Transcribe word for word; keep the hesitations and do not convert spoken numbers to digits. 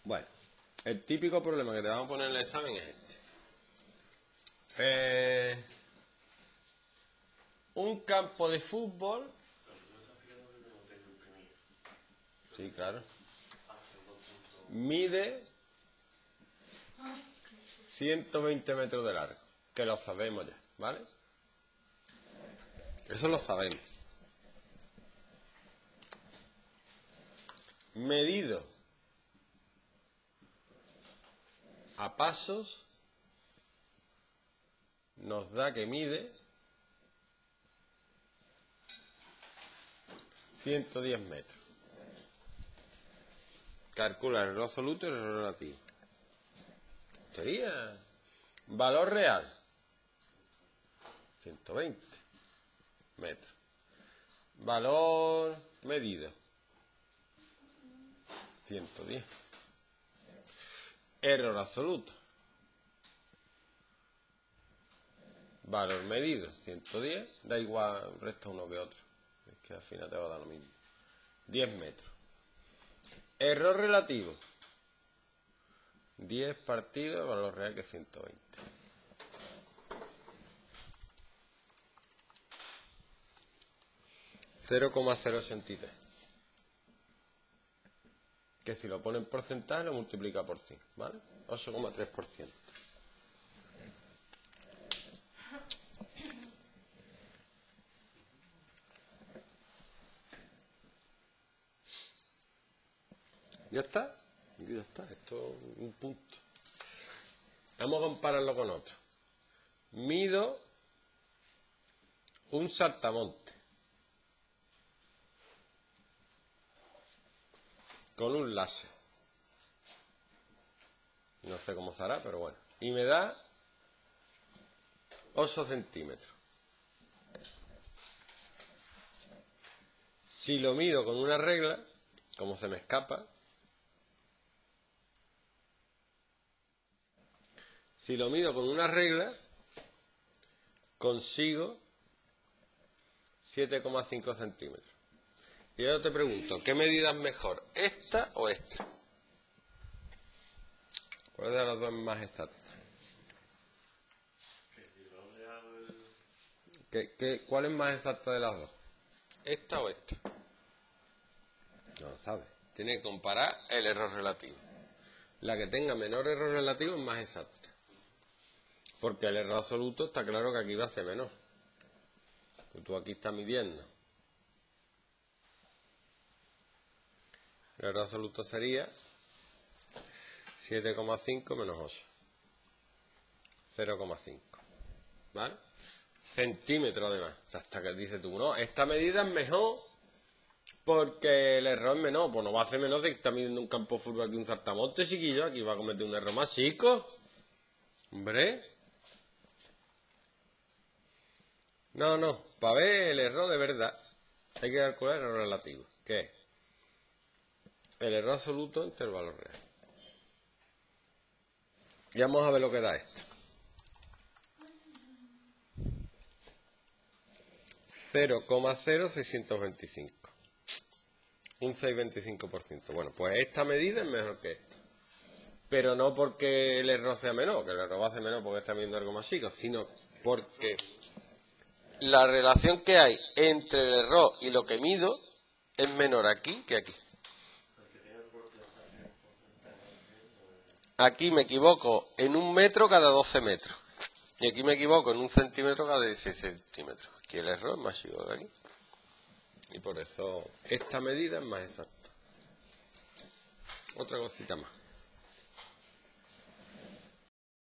Bueno, el típico problema que te vamos a poner en el examen es este. Eh, un campo de fútbol. Sí, claro. Mide ciento veinte metros de largo. Que lo sabemos ya, ¿vale? Eso lo sabemos. Medido a pasos nos da que mide ciento diez metros. Calcula el error absoluto y el error relativo. Sería valor real ciento veinte metros. Valor medido ciento diez. Error absoluto. Valor medido ciento diez. Da igual, resta uno que otro. Es que al final te va a dar lo mismo. diez metros. Error relativo. diez partido, valor real que es ciento veinte. cero coma cero ochenta y tres. Que si lo pone en porcentaje lo multiplica por cien, ¿vale? ocho coma tres por ciento. ¿Ya está? Aquí ya está, esto es un punto. Vamos a compararlo con otro. Mido un saltamonte con un láser. No sé cómo se hará, pero bueno. Y me da ocho centímetros. Si lo mido con una regla, como se me escapa, si lo mido con una regla, consigo siete coma cinco centímetros. Y ahora te pregunto, ¿qué medida es mejor, esta o esta? ¿Cuál de las dos es más exacta? ¿Qué, qué, ¿Cuál es más exacta de las dos? ¿Esta o esta? No lo sabes. Tiene que comparar el error relativo. La que tenga menor error relativo es más exacta. Porque el error absoluto está claro que aquí va a ser menor. Pues tú aquí estás midiendo. El error absoluto sería siete coma cinco menos ocho. cero coma cinco. ¿Vale? Centímetros además. O sea, hasta que dices tú, no, esta medida es mejor porque el error es menor. Pues no va a ser menor de que está midiendo un campo de fútbol aquí un saltamonte, chiquillo. Aquí va a cometer un error más chico. Hombre. No, no. Para ver el error de verdad hay que calcular el error relativo. ¿Qué es? El error absoluto entre el valor real. Y vamos a ver lo que da esto. cero coma cero seiscientos veinticinco. Un seis coma veinticinco por ciento. Bueno, pues esta medida es mejor que esta. Pero no porque el error sea menor, que el error va a ser menor porque está midiendo algo más chico, sino porque la relación que hay entre el error y lo que mido es menor aquí que aquí. Aquí me equivoco en un metro cada doce metros. Y aquí me equivoco en un centímetro cada dieciséis centímetros. Aquí el error es más chico que aquí. Y por eso esta medida es más exacta. Otra cosita más.